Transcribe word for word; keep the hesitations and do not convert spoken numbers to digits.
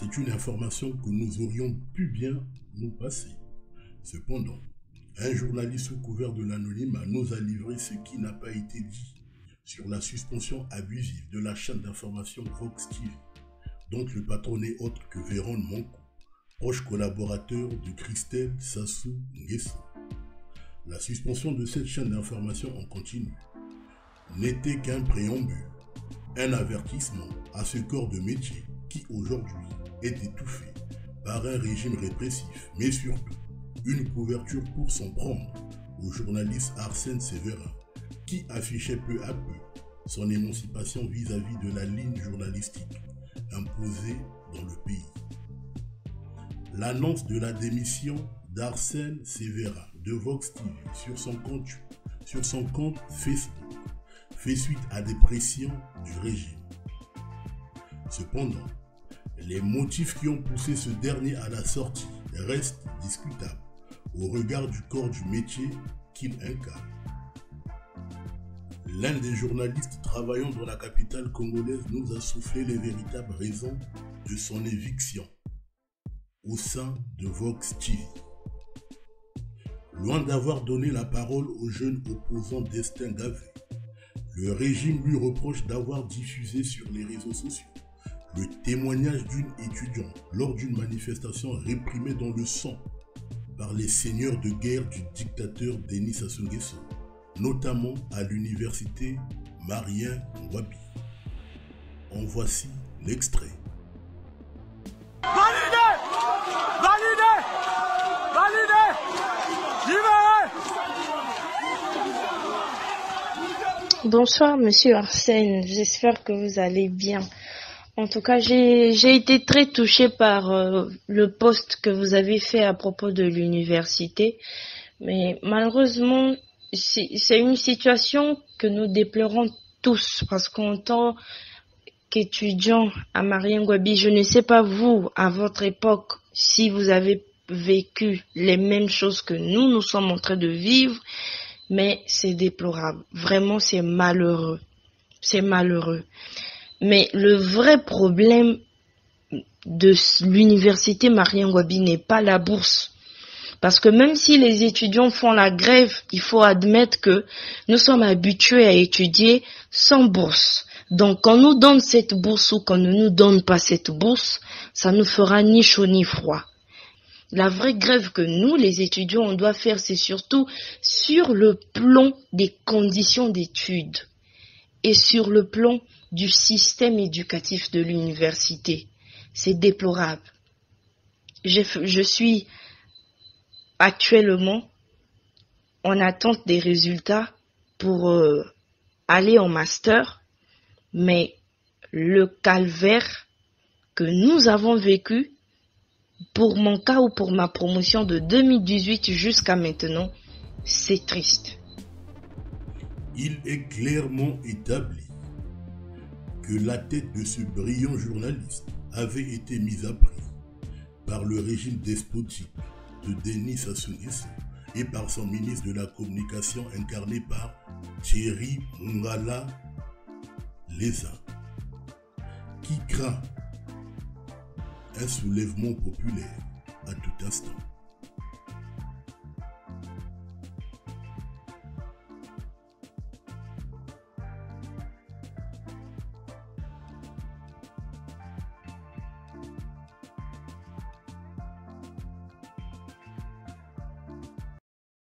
C'est une information que nous aurions pu bien nous passer. Cependant, un journaliste sous couvert de l'anonymat nous a livré ce qui n'a pas été dit sur la suspension abusive de la chaîne d'information Vox T V, dont le patron n'est autre que Véron Manko, proche collaborateur de Christelle Sassou Nguesso. La suspension de cette chaîne d'information en continu n'était qu'un préambule, un avertissement à ce corps de métier qui aujourd'hui est étouffé par un régime répressif, mais surtout une couverture pour s'en prendre au journaliste Arsène Sévérin, qui affichait peu à peu son émancipation vis-à-vis de la ligne journalistique imposée dans le pays. L'annonce de la démission d'Arsène Sévérin de Vox T V sur son compte, sur son compte Facebook fait suite à des pressions du régime. Cependant, les motifs qui ont poussé ce dernier à la sortie restent discutables au regard du corps du métier qu'il incarne. L'un des journalistes travaillant dans la capitale congolaise nous a soufflé les véritables raisons de son éviction au sein de Vox T V. Loin d'avoir donné la parole au jeune opposant Destin Gavé, le régime lui reproche d'avoir diffusé sur les réseaux sociaux le témoignage d'une étudiante lors d'une manifestation réprimée dans le sang par les seigneurs de guerre du dictateur Denis Sassou Nguesso, notamment à l'université Marien Ngouabi. En voici l'extrait. Validé! Validé! Validé! Libéré! Bonsoir Monsieur Arsène, j'espère que vous allez bien. En tout cas, j'ai j'ai été très touchée par euh, le post que vous avez fait à propos de l'université. Mais malheureusement, c'est une situation que nous déplorons tous parce qu'en tant qu'étudiant à Marien Ngouabi, je ne sais pas vous, à votre époque, si vous avez vécu les mêmes choses que nous, nous sommes en train de vivre, mais c'est déplorable. Vraiment, c'est malheureux. C'est malheureux. Mais le vrai problème de l'université Marien Ngouabi n'est pas la bourse. Parce que même si les étudiants font la grève, il faut admettre que nous sommes habitués à étudier sans bourse. Donc quand on nous donne cette bourse ou qu'on ne nous donne pas cette bourse, ça ne fera ni chaud ni froid. La vraie grève que nous, les étudiants, on doit faire, c'est surtout sur le plan des conditions d'études et sur le plan du système éducatif de l'université. C'est déplorable. Je, je suis actuellement en attente des résultats pour euh, aller en master, mais le calvaire que nous avons vécu, pour mon cas ou pour ma promotion de deux mille dix-huit jusqu'à maintenant, c'est triste. Il est clairement établi que la tête de ce brillant journaliste avait été mise à prix par le régime despotique de Denis Sassou Nguesso et par son ministre de la Communication incarné par Thierry Ngala Leza, qui craint un soulèvement populaire à tout instant.